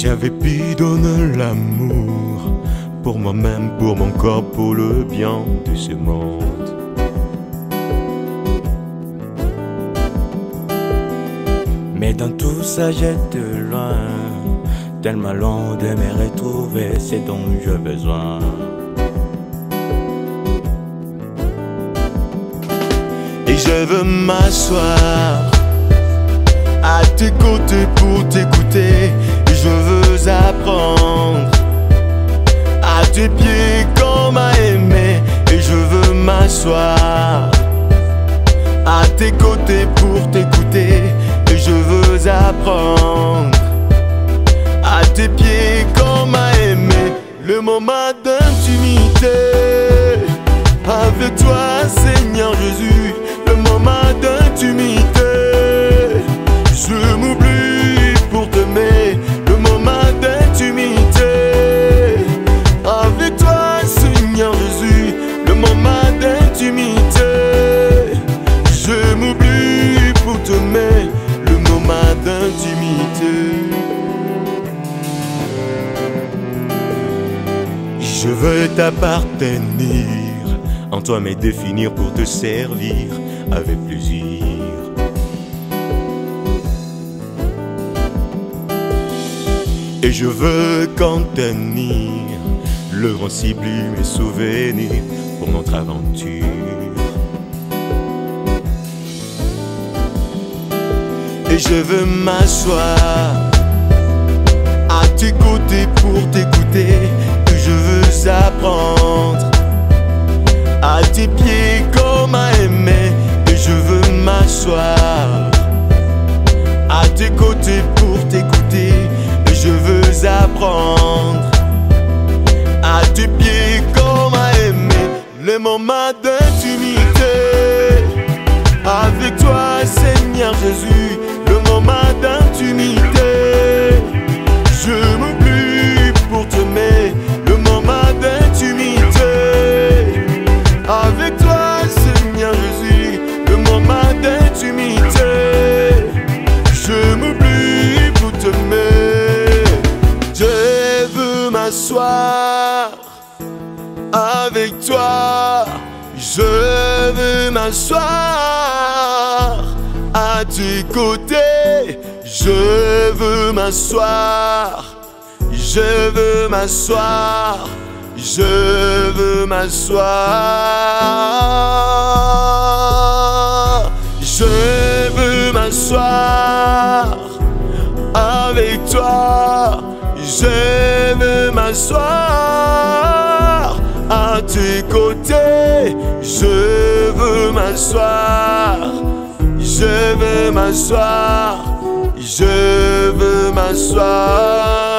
J'avais pu donner l'amour pour moi-même, pour mon corps, pour le bien de ce monde. Mais dans tout ça j'étais loin, tellement loin de me retrouver, c'est dont j'ai besoin. Et je veux m'asseoir à tes côtés pour t'écouter. Et je veux apprendre à tes pieds comme à aimer. Et je veux m'asseoir à tes côtés pour t'écouter. Et je veux apprendre à tes pieds comme à aimer. Le moment d'intimité avec toi, Seigneur Jésus. Le moment d'intimité, je m'oublie pour t'aimer. Le moment d'intimité avec toi, Seigneur Jésus. Le moment d'intimité, je m'oublie pour t'aimer. Le moment d'intimité, je veux t'appartenir, en toi me définir pour te servir avec plaisir. Et je veux contenir le grand sublime mes souvenirs pour notre aventure. Et je veux m'asseoir à tes côtés pour t'écouter. Que je veux apprendre à tes pieds comme à aimer. Et je veux m'asseoir à tes côtés pour t'écouter. Et je veux apprendre à tes pieds comme à aimer. Le moment d'intimité avec toi, Seigneur Jésus. Le moment d'intimité, je m'oublie pour t'aimer. Le moment d'intimité avec toi, Seigneur Jésus. Le moment d'intimité, je m'oublie pour t'aimer. Je veux m'asseoir avec toi. Je veux m'asseoir à tes côtés. Je veux m'asseoir. Je veux m'asseoir. Je veux m'asseoir. Je veux m'asseoir avec toi. Je veux m'asseoir à tes côtés. Je veux m'asseoir. Je veux m'asseoir. Je veux m'asseoir.